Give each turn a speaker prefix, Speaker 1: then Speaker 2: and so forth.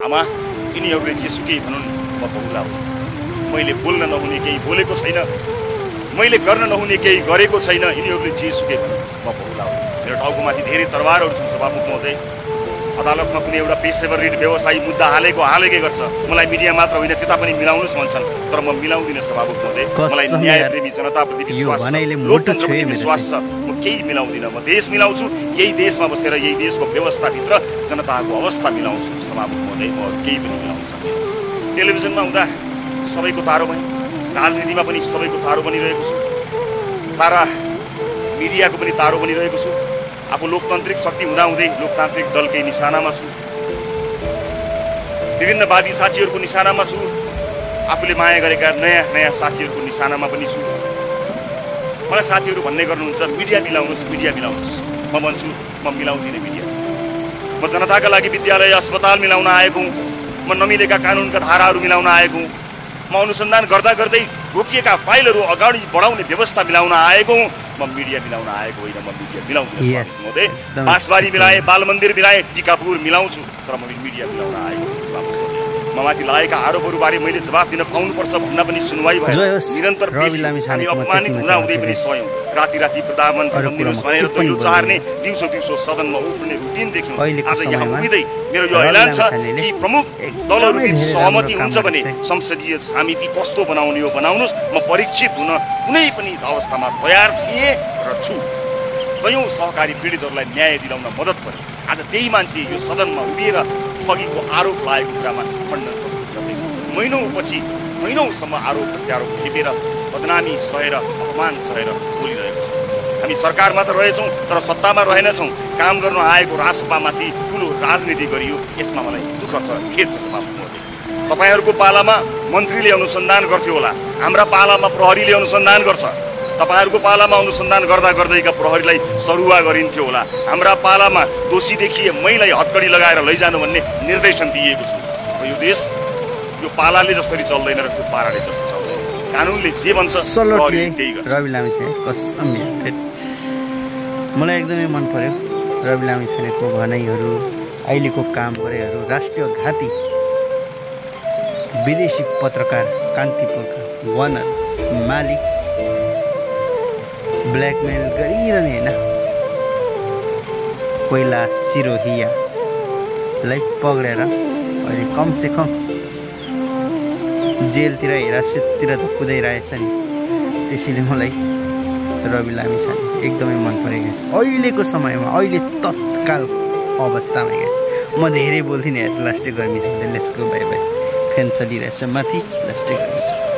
Speaker 1: आमा यिनीहरूले जेसुकै भनुन् म बहुला हो। मैले बोल्न नहुने केही बोलेको छैन, मैले गर्न नहुने केही गरेको छैन। यिनीहरूले जेसुकै भनुन् म बहुला हो। मेरो टाउकोमाथि धेरै तरवारहरू छन् सभामुख महोदय। अदालतमा कुनै एउटा पेशेवर ऋण व्यवसायी मुद्दा हालेकै गर्छ, मलाई मिडिया मात्र होइन त्यता पनि मिलाउनुस् भन्छन्, तर म मिलाउँदिनँ सभामुख महोदय। मलाई न्यायप्रेमी जनताप्रति विश्वास छ, लोकतन्त्रप्रति विश्वास छ, म केही मिलाउँदिनँ। म देश मिलाउँछु, यही देशमा बसेर यही देशको व्यवस्थाभित्र जनताको अवस्था मिलाउँछु सभामुख महोदय। म केही पनि मिलाउन सक्दिनँ। टेलिभिजनमा हुँदा सबैको तारो बने, राजनीतिमा पनि सबैको तारो बनिरहेको छु, सारा मिडियाको पनि तारो बनिरहेको छु। आफू लोकतान्त्रिक शक्ति हुँदाहुँदै लोकतान्त्रिक दलकै निशानामा छु, विभिन्न वादी साथीहरूको निशानामा छु, आफूले माया गरेका नयाँ नयाँ साथीहरूको निशानामा पनि छु। मलाई साथीहरू भन्ने गर्नुहुन्छ मिडिया मिलाउनुहोस्, मिडिया मिलाउनुहोस्। म भन्छु म मिलाउँदिनँ मिडिया। म जनताका लागि विद्यालय अस्पताल मिलाउन आएको हुँ, म नमिलेका कानुनका धाराहरू मिलाउन आएको हुँ, म अनुसन्धान गर्दा गर्दै रोकिएका फाइलहरू अगाडि बढाउने व्यवस्था मिलाउन आएको हुँ। म मिडिया मिलाउन आएको होइन, म मिडिया मिलाउँदिनँ महोदय। बाँसबारी मिलाएँ, बाल मन्दिर मिलाएँ, टिकापुर मिलाउँछु, तर म मिडिया मिलाउन आएको होइन। म माथि लागेका आरोपहरूबारे मैले जवाफ दिन पाउनुपर्छ भन्दा पनि सुनवाई भयो। निरन्तर हामी अपमानित हुँदाहुँदै पनि सयौँ। राति राति प्रधानमन्त्री बनिदिनुहोस् भनेर दैलो चार्ने, दिउँसो दिउँसो सदनमा उफ्रिने रुटिन देख्यौँ। आज यहाँ उभिँदै मेरो यो ऐलान छ कि प्रमुख दलहरूबिच सहमति हुन्छ भने संसदीय समिति कस्तो बनाउने हो बनाउनुहोस्। म परीक्षित हुन कुनै पनि अवस्थामा तयार थिएँ र छु। कयौँ सहकारी पीडितहरूलाई न्याय दिलाउन मद्दत गर्यो। आज त्यही मान्छे यो सदनमा उभिएर अघिको आरोप लागेको कुरामा खण्डन गर्दैछ। महिनौसम्म आरोप प्रत्यारोप खेपेर बदनामी सहेर अपमान सहेर बोलिरहेको छ। हामी सरकारमा त रहेछौँ तर सत्तामा रहेनछौँ। काम गर्न आएको रासपामाथि ठुलो राजनीति गरियो, यसमा मलाई दुःख छ, खेद छ सभामुख महोदय। तपाईँहरूको पालामा मन्त्रीले अनुसन्धान गर्थ्यो होला, हाम्रा पालामा प्रहरीले अनुसन्धान गर्छ। तपाईँहरूको पालामा अनुसन्धान गर्दा गर्दैका प्रहरीलाई सरुवा गरिन्थ्यो होला, हाम्रा पालामा दोषी देखिए मैलाई हतकडी लगाएर लैजानु भन्ने निर्देशन दिएको छु। र यो देश यो पालाले जसरी चल्दैन र त्यो पाराले जस्तो चल्दैन। कानुनले जे भन्छ प्रहरीले त्यही गर्छ।
Speaker 2: रवि लामिछाने मलाई एकदमै मन पर्यो। रवि लामिछानेको भनाइहरू, अहिलेको काम गरेहरू, राष्ट्रिय घाती विदेशी पत्रकार, कान्तिपुरका वनर मालिक, ब्ल्याकमेल गरिरहने होइन, कोइला सिरोहियालाई पक्रेर अहिले कमसेकम जेलतिर हिरासततिर त कुदाइरहेछ नि। त्यसैले मलाई रवि लामिछाने एकदमै मन परेको छ अहिलेको समयमा, अहिले तत्काल अवस्थामा क्या छ। म धेरै बोल्दिनँ, राष्ट्रिय गर्मी छ, let's go bye bye. Fan चलिरहेछ माथि, राष्ट्रिय गर्मी छ।